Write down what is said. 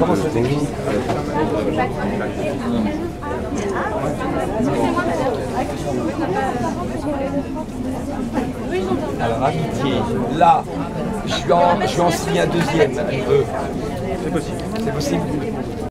Comment ça s'écrit? Alors, amitié. Là, je suis en signe à deuxième. E. C'est possible. C'est possible.